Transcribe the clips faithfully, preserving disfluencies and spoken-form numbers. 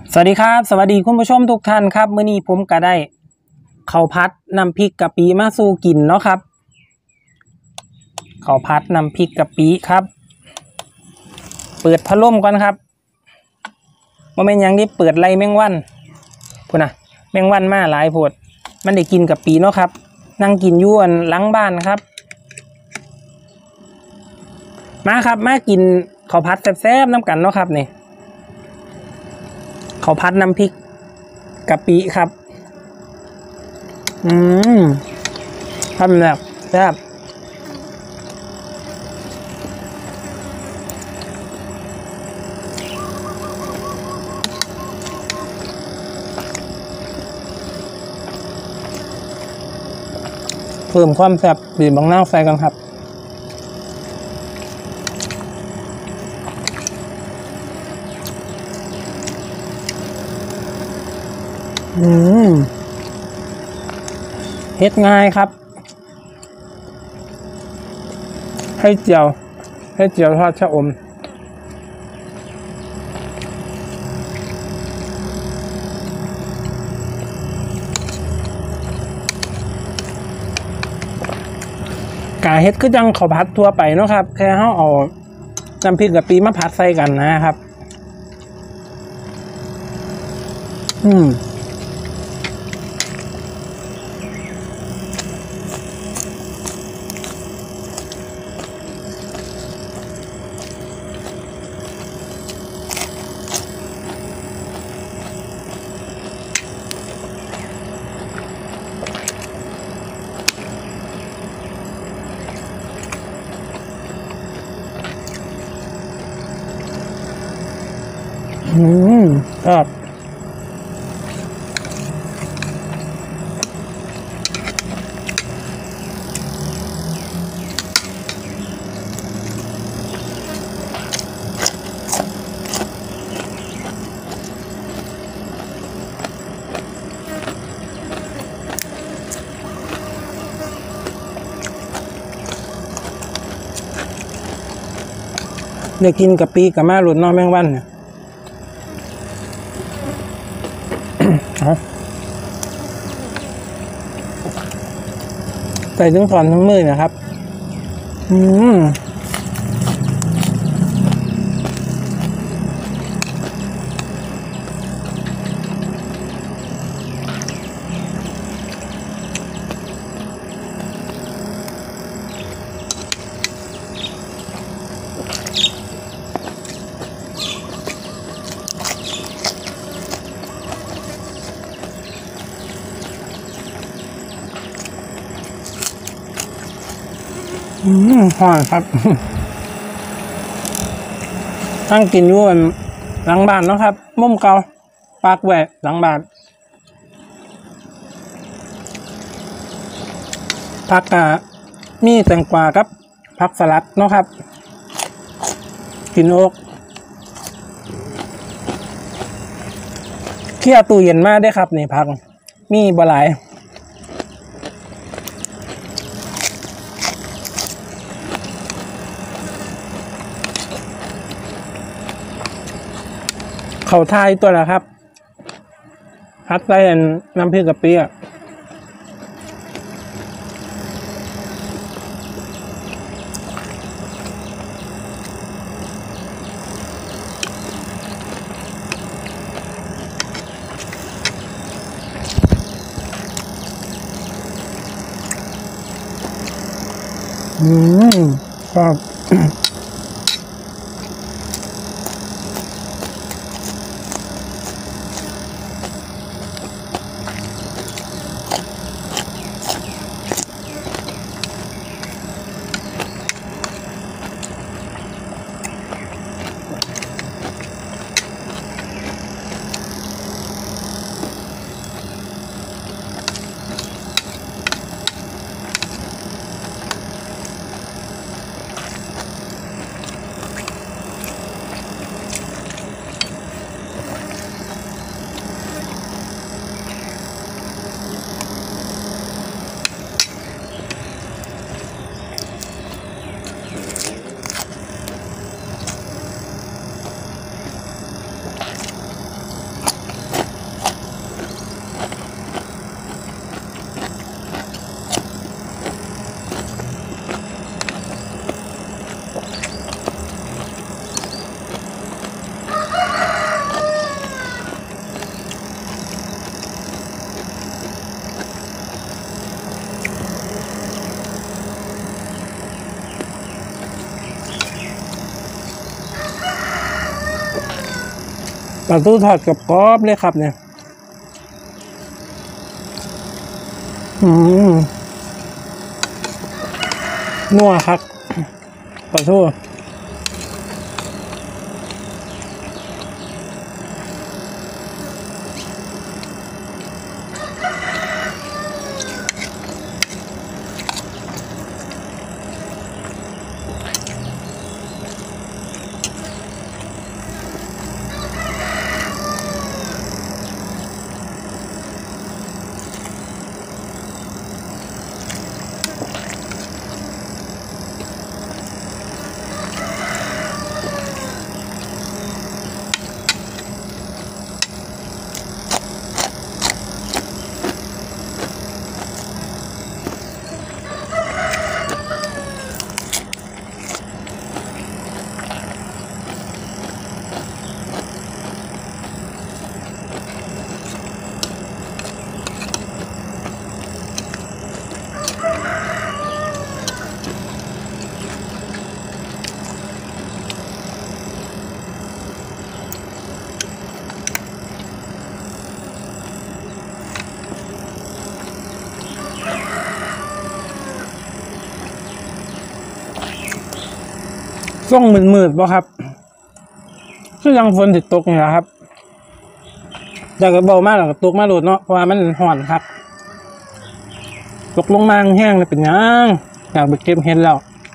สวัสดีครับสวัสดีคุณผู้ชมทุกท่านครับมื้อนี้ผมก็ได้ข้าวผัดน้ำพริกกะปิมาสู่กินเนาะครับข้าวผัดน้ำพริกกะปิครับเปิดพัดลมก่อนครับว่าเป็นอย่างที่เปิดไรแมงวันพูดนะแมงวันมาหลายโพดมันได้กินกะปิเนาะครับนั่งกินอยู่อันหลังบ้านครับมาครับมากินข้าวผัดแซ่บๆน้ำกันเนาะครับนี่ข้าวผัดน้ำพริกกะปิครับอืมทำแบบแซ่บเพิ่มความแซ่บบีบบางหน้าใส่กันครับอืมเฮ็ดง่ายครับให้เจียวให้เจียวทอดชะอมกาเฮ็ดคือจังข้าวผัดทั่วไปเนาะครับแค่เฮาเอาน้ำพริกกะปิมาผัดใส่กันนะครับอืมอืมครับเดี๋ยวกินกะปิกับแม่หลุดนอกแมงวันเนี่ยใส่ทั้งถอนทั้งมือนะครับอืมอืมหอมครับตั้งกินอยู่หลังบ้านเนาะครับมุมเก่าปากแหวกหลังบ้านผักกะมีแตงกวาครับผักสลัดเนาะครับกินโอ๊กเคี่ยวตู้เย็นมากได้ครับนี่ผักมีบ่หลายเขาทายตัวละครับฮัดใส่น้ำพริกกะปิอ่ะอืมครับปลาทูทอดกับกรอบเลยครับเนี่ยอืมนัวครับปลาทูส่งมืดๆป่ะครับคือยังฝนติดตกนี่แหละครับอยากจะเบามากหรอกตกมาโดดเนาะเพราะว่ามันห่อนครับตกลงมาแห้งเลยเป็นยังอยากไปเก็บเห็ดแล้ว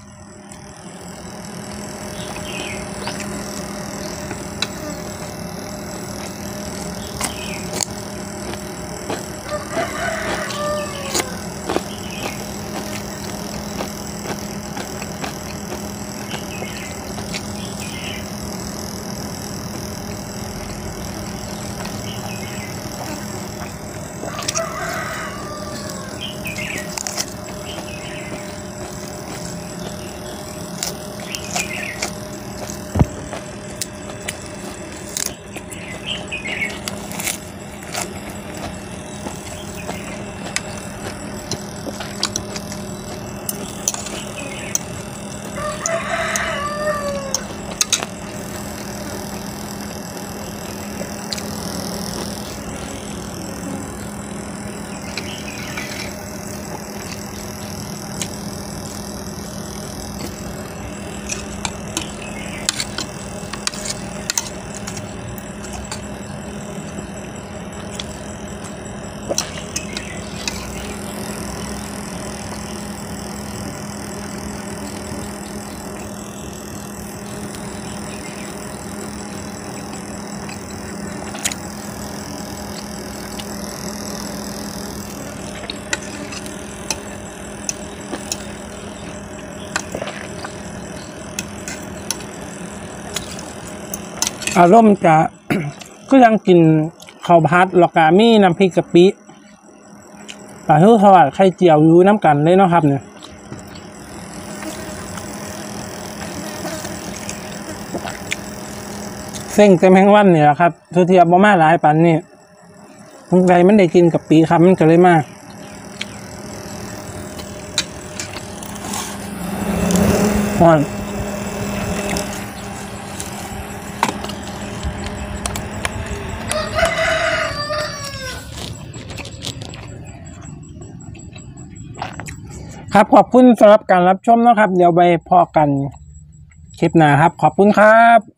อารมณ์จะ ก็ยังกินข้าวผัดหลอกกามีน้ำพริกกะปิปลาทูทอดไข่เจียวอยู่น้ำกันเลยเนาะครับเนี่ยเส้นเต็มแห้งวันเนี่ยครับทุเทียบบ่มาหลายปันนี่สงสัยมันได้กินกะปิครับมันก็เลยมาอ่อนครับขอบคุณสำหรับการรับชมนะครับเดี๋ยวไปพอกันคลิปหน้าครับขอบคุณครับ